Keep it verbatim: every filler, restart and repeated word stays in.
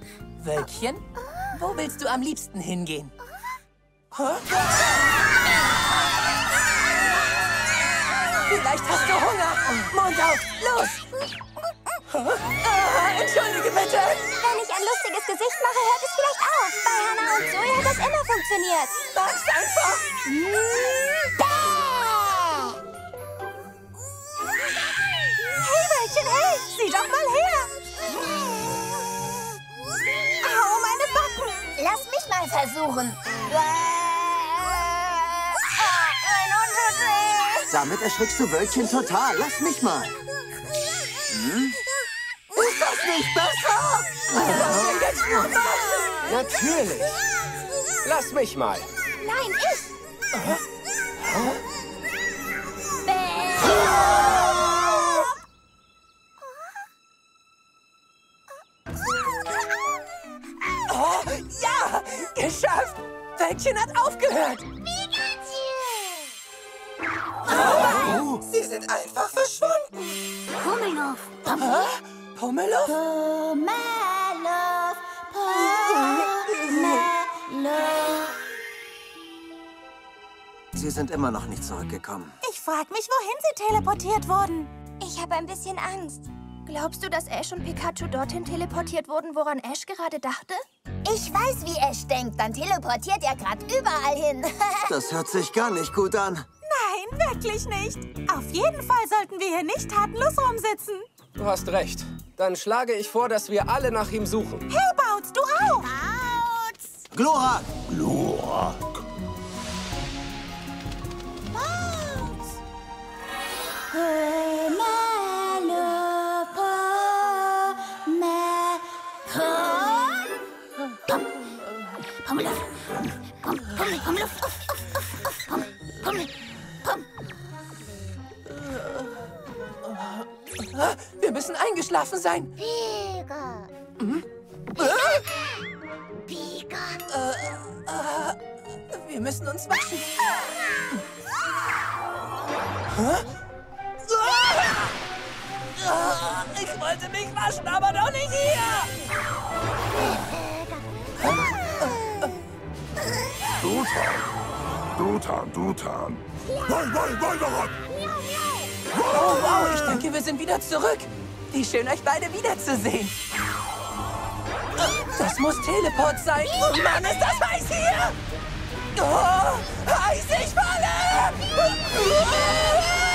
Wölkchen, wo willst du am liebsten hingehen? Hä? Vielleicht hast du Hunger. Mund auf, los! Ah, entschuldige bitte. Wenn ich ein lustiges Gesicht mache, hört es vielleicht auf. Bei Hannah und Zoe hat das immer funktioniert. Sag's einfach. Hey, Wölkchen, hey! Sieh doch mal her! Au, meine Backen! Lass mich mal versuchen. Ein Unterdreh! Damit erschrickst du Wölkchen total. Lass mich mal. Hm? Ist das nicht besser? Was wir jetzt nur machen? Natürlich. Lass mich mal. Nein, ich! Hä? Oh, ja! Geschafft! Wölkchen hat aufgehört! Oh, sie sind einfach verschwunden! Pummeluff! Hä? Pummeluff? Pummeluff! Pummeluff! Sie sind immer noch nicht zurückgekommen. Ich frag mich, wohin sie teleportiert wurden. Ich habe ein bisschen Angst. Glaubst du, dass Ash und Pikachu dorthin teleportiert wurden, woran Ash gerade dachte? Ich weiß, wie Ash denkt. Dann teleportiert er gerade überall hin. Das hört sich gar nicht gut an. Nein, wirklich nicht. Auf jeden Fall sollten wir hier nicht tatenlos rumsitzen. Du hast recht. Dann schlage ich vor, dass wir alle nach ihm suchen. Hey, Bautz, du auch. Bautz! Glorak! Glorak. Bautz! Pummeluff, Pummeluff. Pummeluff. Pummeluff. Pummeluff. Wir müssen eingeschlafen sein. Pika. Hm? Pika. Äh, äh, wir müssen uns waschen. Hä? Ah! Ich wollte mich waschen, aber doch nicht hier. Dutan. Dutan, Dutan. Nein, nein, nein, nein! Oh, wow, ich denke, wir sind wieder zurück. Wie schön, euch beide wiederzusehen. Das muss Teleport sein. Oh Mann, ist das heiß hier! Oh, heiß, ich falle!